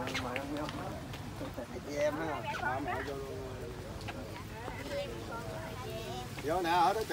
chị em ha, mẹ vô luôn. Vô nè, ở đó.